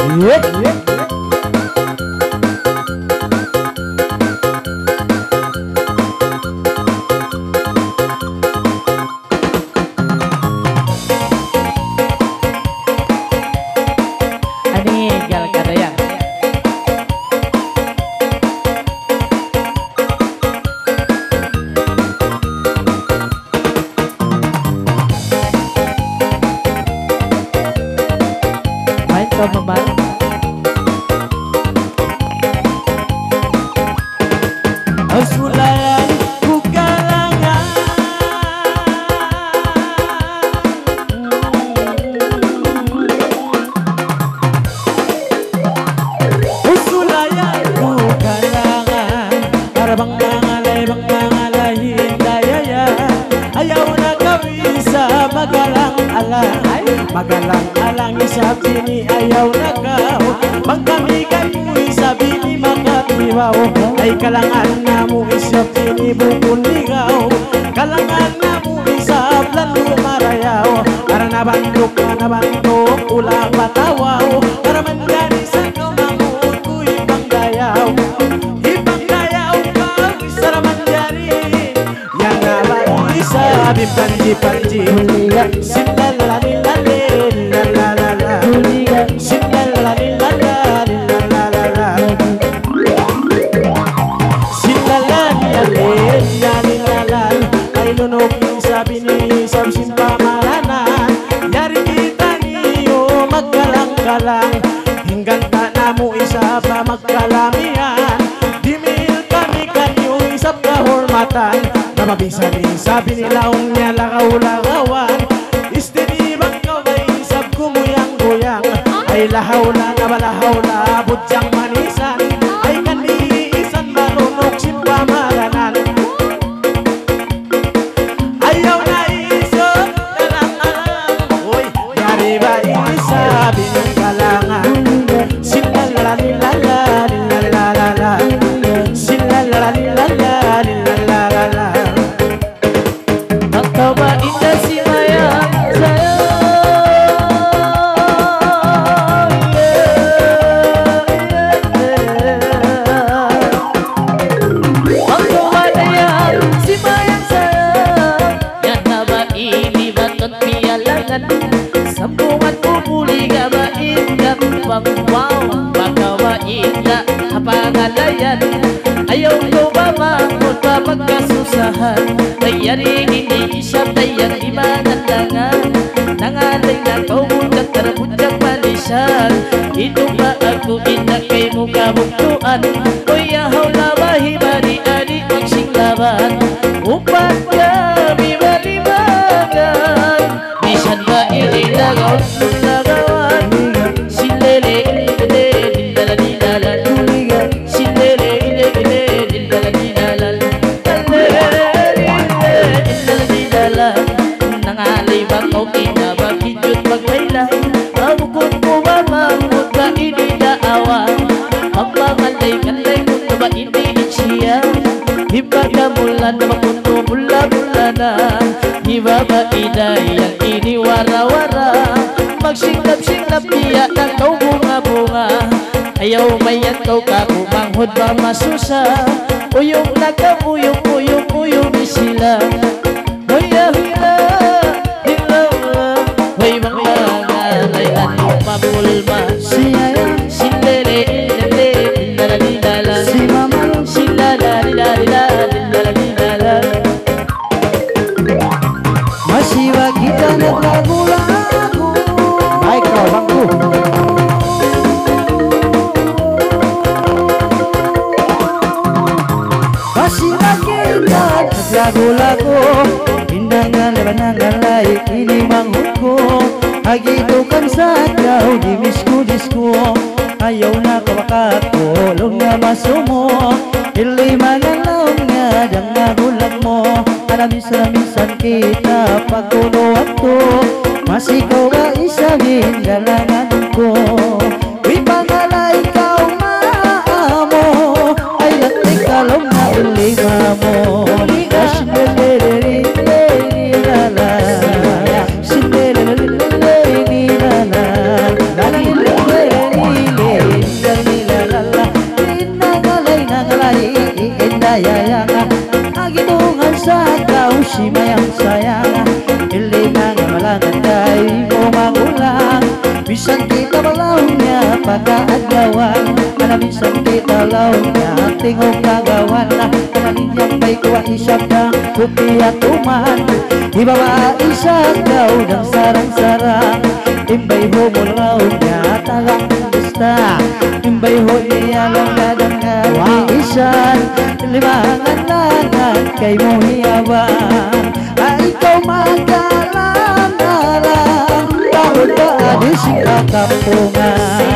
Magalang-alang isabi ni ayaw na kao, pag kami kayo isabi ni makatiwaw, ay kalangan na mo isabi ni bukong ligaw, kalangan na mo isablan lumarayaw, para nabandok ka nabandok ula patawaw, para mandani sa kamamot ko ibang dayaw ka isara mandani, yan na ba isabi panji-panji sinalalalilali sabi ni Samsin pamaranan, yari kita niyo magkalang-kalang, hinggan ta na mo isa pa magkalamihan, dimil kami kanyo isap kahormatan, na mabisa-bisa binilaong niya lagaw-lagawan, istinibang ka ba isap kumuyang-guyang, ay lahaw-la na balahaw-la budyang manisan, ay kaniisan marunok sin pamaranan. Ayaw na iso, oy, yari ba isabi ng kalangan, silalalilala, lilalalala, silalalilala, lilalalala. Nagtawa indah si Maya saya, nagtawa dia si Maya sampungan pupuli gabain gampang wow pagawain na kapangalayan ayaw ko ba mahod pa magkasusahan tayari hindi siya tayang imanandangan nangalay na kaumugat tarabudyang malisan ito ba ako inakay mo kabuktuan kuyahaw labahi bari-ari magsinglaban upat kami balibagan bisan ba ililagaw lagawan silele ilele dindala silele ilele dindala dindala nangalay ba kau kinabakijut maglaylay abukot mo ba mamut ba inidaawan magpangalay-kalay kung na ba siya ibagamulan na makunto mula-mula na ibabainay ang iniwara-wara magsinglap-singlap niya ng kau bunga-bunga ayaw mayan kau kakumanghod ba masusa uyong nakam-uyong ni sila hoya-hila hilawa way mga ngalay anong pamulma siya silele ilele dala-dala si mama sila-la-la-la-la masih ba kita naglago-lago ay kabangko masih ba kita naglago-lago hindangan lebanangalay ini manghuko agito kan sadyaw di misku-disku ayaw na kawakatulong nga masumo ilimanan lang nga dang nagulag mo Alamis-alamisan kita pagkunuan ko masih kau ba isangin galangan ko uy pangalay kau maamo ay latik kalong na ulima mo kaadlawan Kanamin sampai talaw na tingog kagawan na Kanamin yang may kuwa isyap na puti at uman Di bawa isyap daw ng sarang-sarang Imbay ho mulaw niya tagang gusta Imbay ho niya lang gadang isan Limangan langan kay mo hiyabang Ay ikaw magalang-alang Kahit ka adis ka kampungan